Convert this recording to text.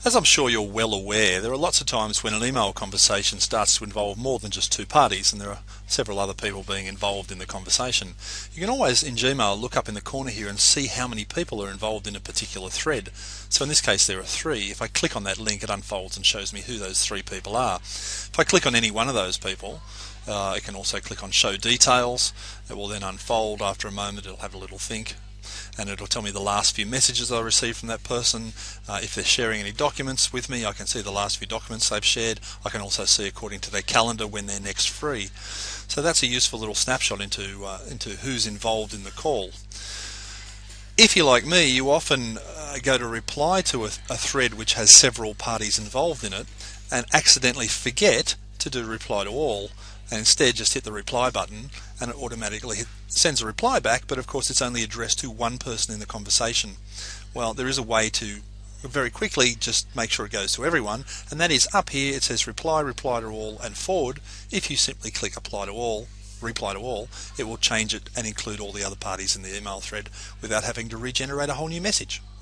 As I'm sure you're well aware, there are lots of times when an email conversation starts to involve more than just two parties, and there are several other people being involved in the conversation. You can always, in Gmail, look up in the corner here and see how many people are involved in a particular thread. So in this case there are 3. If I click on that link, it unfolds and shows me who those 3 people are. If I click on any one of those people, I can also click on Show Details. It will then unfold. After a moment it'll have a little think, and it'll tell me the last few messages I received from that person. If they're sharing any documents with me, I can see the last few documents they've shared. I can also see, according to their calendar, when they're next free. So that's a useful little snapshot into who's involved in the call. If you're like me, you often go to reply to a thread which has several parties involved in it and accidentally forget to do reply to all, and instead just hit the reply button and it automatically sends a reply back, but of course it's only addressed to one person in the conversation. Well, there is a way to very quickly just make sure it goes to everyone, and that is up here. It says reply, reply to all, and forward. If you simply click apply to all, reply to all, it will change it and include all the other parties in the email thread without having to regenerate a whole new message.